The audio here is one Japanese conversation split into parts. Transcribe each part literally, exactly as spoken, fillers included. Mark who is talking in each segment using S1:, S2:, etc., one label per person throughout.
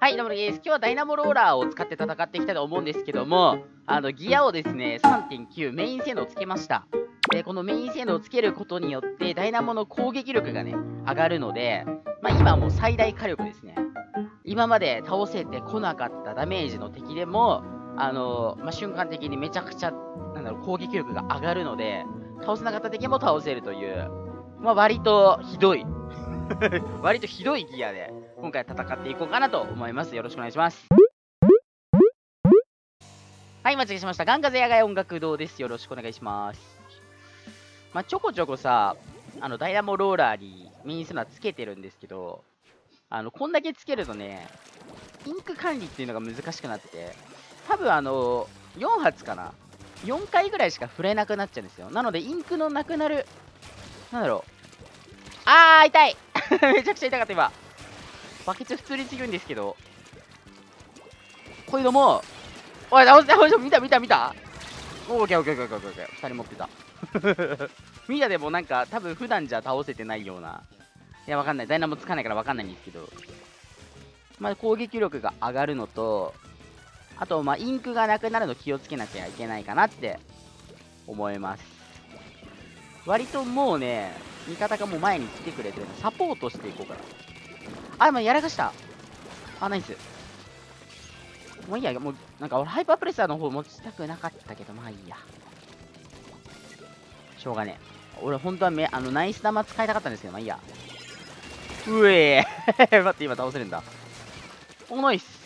S1: はい、どうもです。今日はダイナモローラーを使って戦っていきたいと思うんですけども、あの、ギアをですね、さんてんきゅう、メイン性能をつけました。で、このメイン性能をつけることによって、ダイナモの攻撃力がね、上がるので、まあ、今はもう最大火力ですね。今まで倒せてこなかったダメージの敵でも、あの、まあ、瞬間的にめちゃくちゃ、なんだろう、攻撃力が上がるので、倒せなかった敵も倒せるという、まあ、割とひどい。割とひどいギアで今回戦っていこうかなと思います。よろしくお願いします。はい、間違えしました。ガンガゼ野外音楽堂です。よろしくお願いします。まあ、ちょこちょこさ、あの、ダイナモローラーにメインスナーつけてるんですけど、あの、こんだけつけるとね、インク管理っていうのが難しくなってて、多分あの、よん発かな ?よん 回ぐらいしか触れなくなっちゃうんですよ。なので、インクのなくなる、なんだろう。あー、痛いめちゃくちゃ痛かった今。バケツ普通に強いんですけど、こういうのも、おい、倒せ、倒せ、見た見た見たオーケーオーケーオーケーオーケーオーケー。ふたり持ってた。見たでもなんか、多分普段じゃ倒せてないような。いや、わかんない。ダイナモつかないからわかんないんですけど。まあ、攻撃力が上がるのと、あと、まあ、インクがなくなるの気をつけなきゃいけないかなって思います。割ともうね、味方がもう前に来てくれてるのサポートしていこうかな。あ、まあ、やらかした。あ、ナイス。もういいや、もう、なんか俺ハイパープレッサーの方持ちたくなかったけど、まあいいや。しょうがねえ。俺本当はめ、あの、ナイス玉使いたかったんですけど、まあいいや。うえー待って、今倒せるんだ。お、ナイス。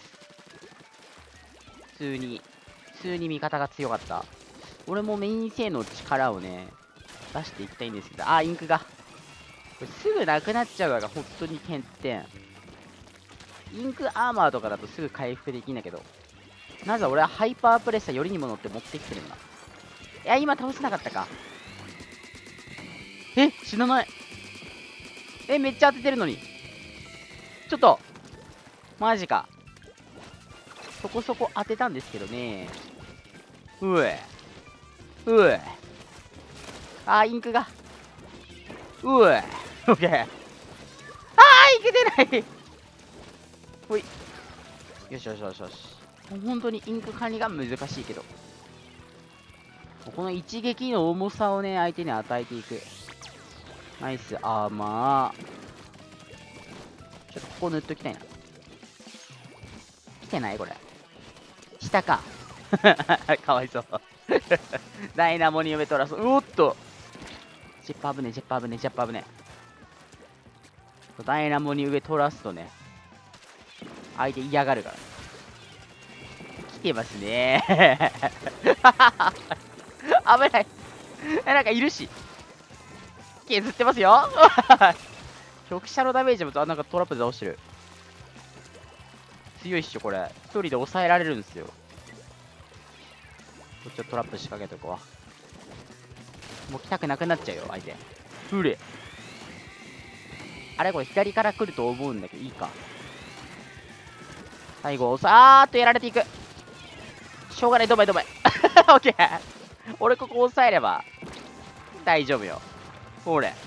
S1: 普通に、普通に味方が強かった。俺もメイン性の力をね、出していきたいんですけど、あ、インクが。これすぐなくなっちゃうのが本当に欠点。インクアーマーとかだとすぐ回復できんだけど、なぜ俺はハイパープレッサーよりにも乗って持ってきてるんだ。いや、今倒せなかったか。え、死なない。え、めっちゃ当ててるのに。ちょっと、マジか。そこそこ当てたんですけどね。うえ。うえ。あー、インクが。うえ。オッケー。あー、インク出ない。ほい。よしよしよしよし。本当にインク管理が難しいけど。この一撃の重さをね、相手に与えていく。ナイスアーマー。ちょっとここ塗っときたいな。来てないこれ。下か。かわいそう。ダイナモに呼べトラス。うおっと。ジェッパー危ね、ジェッパー危ね、ジェッパー危ね。ダイナモに上取らすとね、相手嫌がるから。来てますね。危ない。え、なんかいるし。削ってますよ。直射のダメージもなんかトラップで倒してる。強いっしょ、これ。一人で抑えられるんですよ。こっちをトラップ仕掛けとこう。もう来たくなくなっちゃうよ、相手。ふれ。あれこれ左から来ると思うんだけど、いいか。最後、さーっとやられていく。しょうがない、どばいどばい。オッケー。俺ここ抑えれば大丈夫よ。ほれ。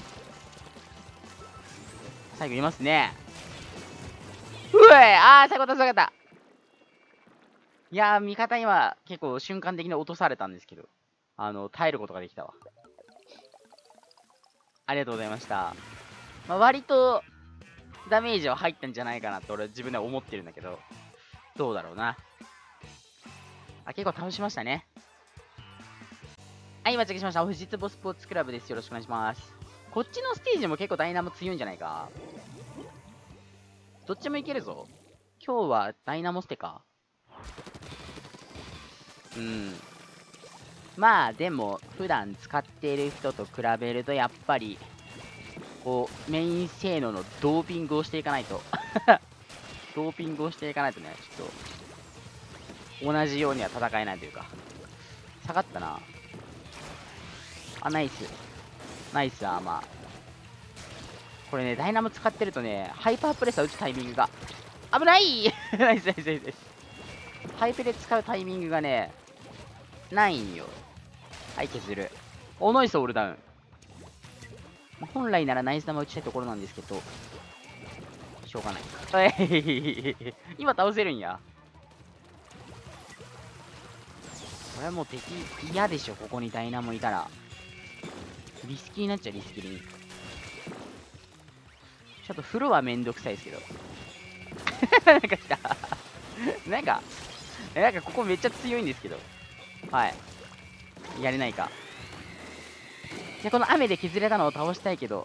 S1: 最後いますね。うえ、あー、最後倒さなかった。いやー、味方今、結構瞬間的に落とされたんですけど、あの、耐えることができたわ。ありがとうございました。まあ、割と、ダメージは入ったんじゃないかなと俺自分では思ってるんだけど、どうだろうな。あ、結構倒しましたね。はい、間違えしました。富士壺スポーツクラブです。よろしくお願いします。こっちのステージも結構ダイナモ強いんじゃないか。どっちもいけるぞ。今日はダイナモステか。うん。まあ、でも、普段使っている人と比べると、やっぱり、こう、メイン性能のドーピングをしていかないと。ドーピングをしていかないとね、ちょっと、同じようには戦えないというか。下がったな。あ、ナイス。ナイスアーマー。これね、ダイナモ使ってるとね、ハイパープレッサー打つタイミングが、危ないナイスナイスナイス。ハイペで使うタイミングがね、ないんよ。はい、削る。お、ナイスオールダウン。本来ならナイス玉打ちたいところなんですけど、 しょうがない。はい。今倒せるんや。これはもう敵嫌でしょ、ここにダイナモいたら。リスキーになっちゃう、リスキーに。ちょっと風呂はめんどくさいですけど。なんか来た。なんか、え、なんかここめっちゃ強いんですけど。はい。やれないか。じゃあこの雨で削れたのを倒したいけど。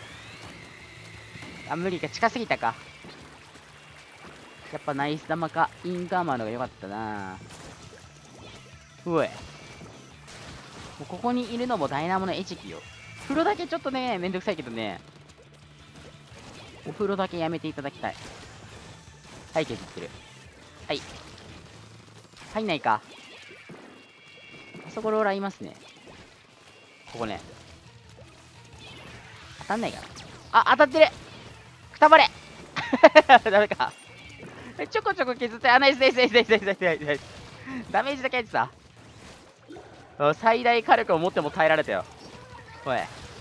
S1: あ、無理か。近すぎたか。やっぱナイス玉か。インカーマーのが良かったな。うおい。もうここにいるのもダイナモの餌食よ。風呂だけちょっとね、めんどくさいけどね。お風呂だけやめていただきたい。はい、削ってる。はい。入んないか。あそこローラーいますね。ここね。当たんないかな。あ、当たってる。くたばれダメか。ちょこちょこ削って、あ、ナイスナイスナイスナイスナイスナイスナイスナイス。ダメージだけ入ってた。最大火力を持っても耐えられたよ。おい。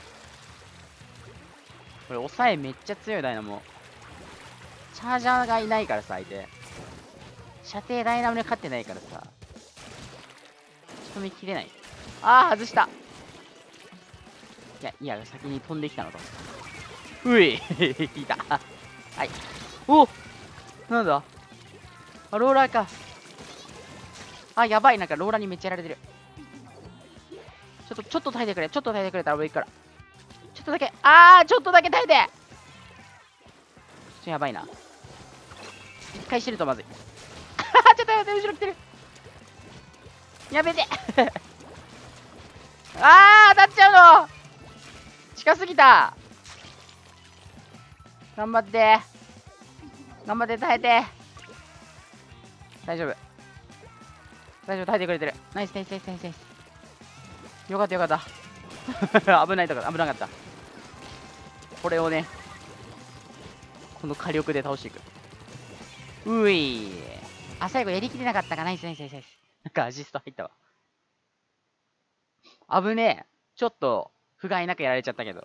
S1: これ、抑えめっちゃ強いダイナモ。チャージャーがいないからさ、相手。射程ダイナモに勝ってないからさ。仕留めきれない。あー、外した。いや、いや、先に飛んできたのと。ういいた。はい。おなんだあ、ローラーか。あ、やばい。なんかローラーにめっちゃやられてる。ちょっと、ちょっと耐えてくれ。ちょっと耐えてくれたら俺行くから。ちょっとだけ。あー、ちょっとだけ耐えて。ちょっとやばいな。一回してるとまずい。ちょっと待って、後ろ来てる。やめて。あー、当たっちゃうの。近すぎた。頑張って。頑張って耐えて。大丈夫。大丈夫、耐えてくれてる。ナイスナイスナイスナイスナイス。よかったよかった。危ないとか、危なかった。これをね、この火力で倒していく。ういあ、最後やりきれなかったか。ナイスナイスナイスナイス。なんかアシスト入ったわ。危ねえ。ちょっと、不甲斐なくやられちゃったけど。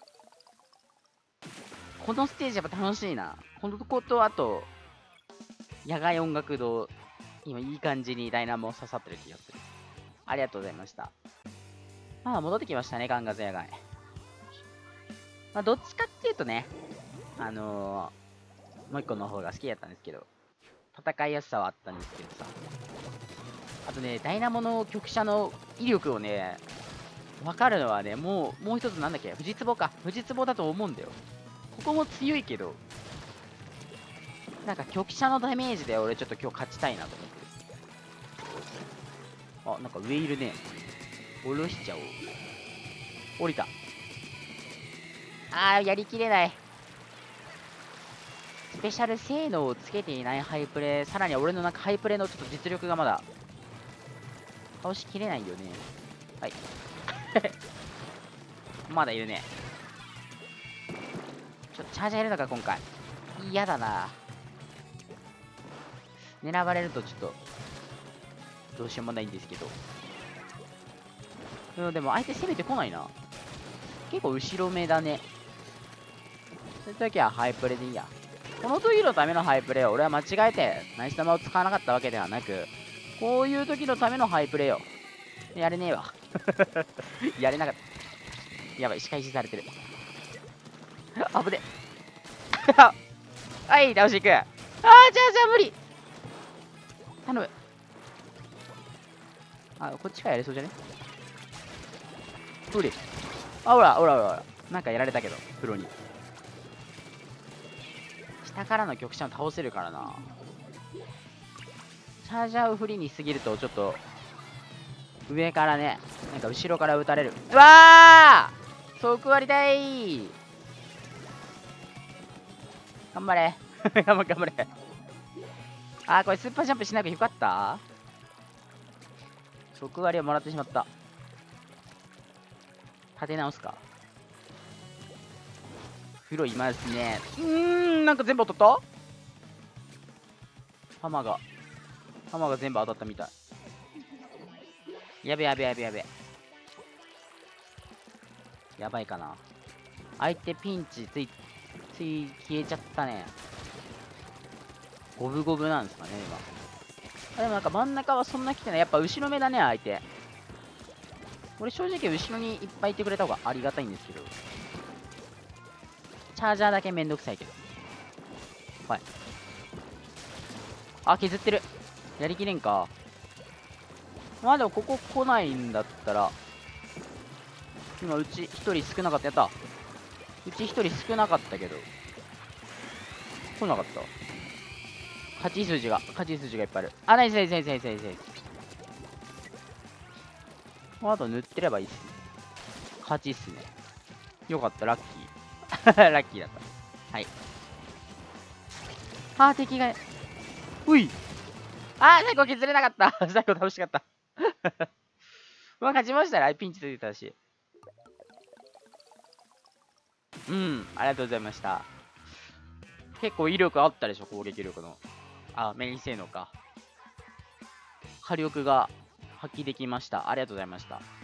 S1: このステージやっぱ楽しいな。この子と、あと、野外音楽堂、今いい感じにダイナモ刺さってる気がする。ありがとうございました。まあ、戻ってきましたね、ガンガゼ野外。まあ、どっちかっていうとね、あのー、もう一個の方が好きだったんですけど、戦いやすさはあったんですけどさ。あとね、ダイナモの局者の威力をね、わかるのはね、もう、もう一つなんだっけ、富士壺か。富士壺だと思うんだよ。ここも強いけど、なんか局者のダメージで俺ちょっと今日勝ちたいなと思ってる。あ、なんか上いるね。下ろしちゃおう。降りた。あー、やりきれない。スペシャル性能をつけていないハイプレイ、さらには俺のなんかハイプレイのちょっと実力がまだ、倒しきれないよね。はい。まだいるね。ちょっとチャージャーいるのか、今回。嫌だな。狙われるとちょっと、どうしようもないんですけど。うん、でも相手攻めてこないな。結構後ろ目だね。そういう時はハイプレでいいや。この時のためのハイプレを俺は間違えてナイス玉を使わなかったわけではなく、こういう時のためのハイプレよ。やれねえわ。やれなかった。やばい、仕返しされてる。あぶね。はい、倒していく。あー、じゃあじゃあ無理。頼む。あ、こっちからやれそうじゃね。無理。あ、ほら、ほら、ほら、ほら。なんかやられたけど、プロに。下からの局者を倒せるからな。チャージャーをフリーにしすぎると、ちょっと、上からね、なんか後ろから撃たれる。うわー即割りたい。頑張れ。頑張れ、頑張れ。あー、これスーパージャンプしなくてよかった。即割りをもらってしまった。立て直すか。風呂いますね。うーん、なんか全部当たった弾が。弾が全部当たったみたい。やべやべやべやべ。やばいかな。相手ピンチつい、 水消えちゃったね。五分五分なんですかね、今。あでもなんか真ん中はそんな来てない。やっぱ後ろ目だね、相手。俺正直後ろにいっぱいいてくれた方がありがたいんですけど。チャージャーだけめんどくさいけど。はい。あ、削ってる。やりきれんか。まあでもここ来ないんだったら、今うちひとり少なかった。やった。うちひとり少なかったけど。来なかった。勝ち筋が、勝ち筋がいっぱいある。あ、ナイスナイスナイスナイスナイスナイス。あと塗ってればいいっすね。勝ちっすね。よかった、ラッキー。ラッキーだった。はい。あー、敵が、ういあー、最後削れなかった。最後楽しかった。まあ、勝ちましたね。ピンチ出てたし。うん、ありがとうございました。結構威力あったでしょ、攻撃力の。あ、メイン性能か。火力が発揮できました。ありがとうございました。